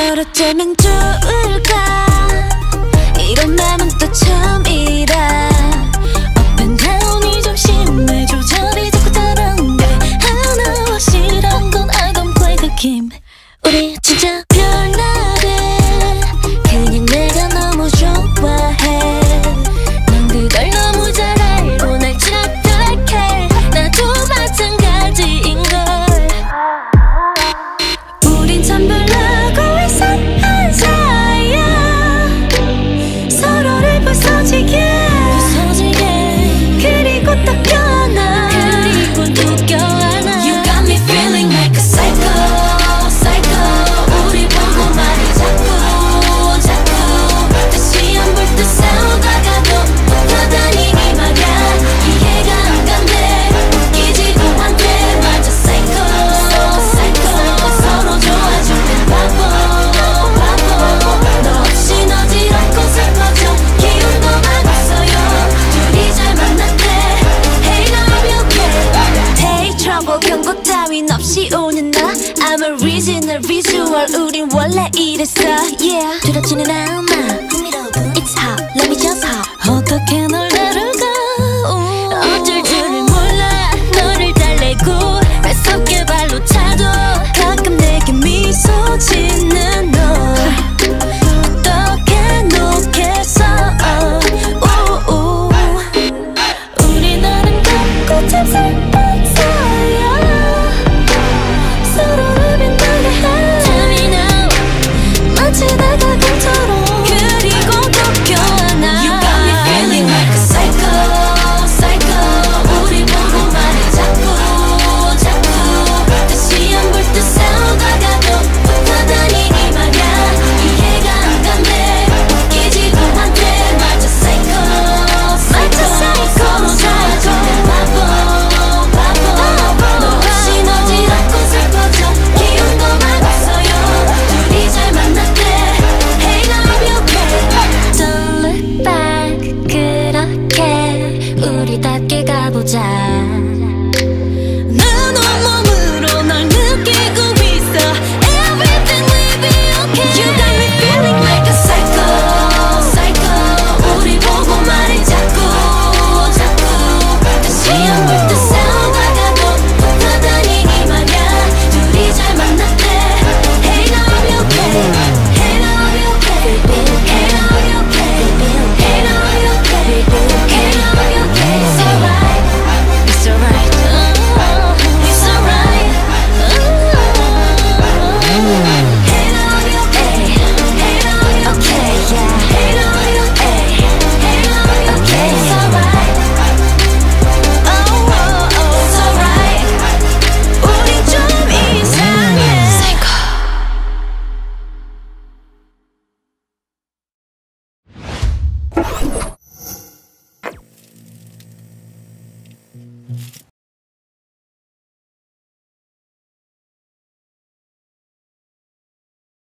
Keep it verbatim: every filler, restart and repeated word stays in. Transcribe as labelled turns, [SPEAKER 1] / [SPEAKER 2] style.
[SPEAKER 1] 어쩌면 좋을까 이런 맘은 또 처음이라 Up and down이 좀 심해 조절이 자꾸 다른데 하나 확실한 건 I don't play the game 우리 진짜 별나래 그냥 내가 너무 좋아해 넌 그걸 너무 잘 알고 날 착각해 나도 마찬가지인걸 우린 참 별나고 이상한 사이야 서로를 부서지게 부서지게 그리고 또 껴안아 그리고 또 껴안아 You got me feeling like a psycho psycho 우리 보고 말을 자꾸 자꾸 다시 안 볼 듯 싸우다가도 붙어다니니 말야 이해가 안 간대 웃기지도 않대 맞아 psycho psycho 서로 좋아줄 땐 바보 바보 너 없인 어지럽고 슬퍼져 기운도 막 없어요 둘이 잘 만났대 Hey now I'll be okay Take trouble 경고 따윈 없이 오는 나 I'm a original visual 우린 원래 이랬어 Yeah 두렵지는 않아 It's hot let me just hop 어떻게 널 다룰까 어쩔 줄을 몰라 너를 달래고 뱃속에 발로 차도 가끔 내게 미소 짓는 너 어떻게 놓겠어 오오 우리 나름 같고 참 슬픈 사이야 서로를 빛나게 해 Tell me now 마치 내가 꿈처럼 그리고 또 껴안아 You got me feeling like a psycho psycho 우리 보고 말을 자꾸 자꾸 다시 안 볼 듯 싸우다가도 붙어다니니 말야 이해가 안 간대 웃기지도 않대 맞아 psycho psycho 서로 좋아줄 땐 바보 바보 너 없인 어지럽고 슬퍼져 기운도 막 없어요 둘이 잘 만났대 Hey now I'll be okay Don't look back 그렇게 우리답게 가보자 난 온몸으로 널 느끼고 있어 Everything will be okay You got me feeling like a psycho psycho 우리 보고 말을 자꾸 자꾸 다시 안 볼 듯 싸우다가도 붙어다니니 말야 둘이 잘 만났대 Hey now I'll be okay Hey now I'll be okay Hey now I'll be okay Hey now I'll be okay Hey now I'll be okay It's alright It's alright It's alright Hey now I'll be okay Hey now I'll be okay yeah Hey now I'll be okay Hey now I'll be okay It's alright Oh oh oh It's alright 우린 좀 이상해 Psycho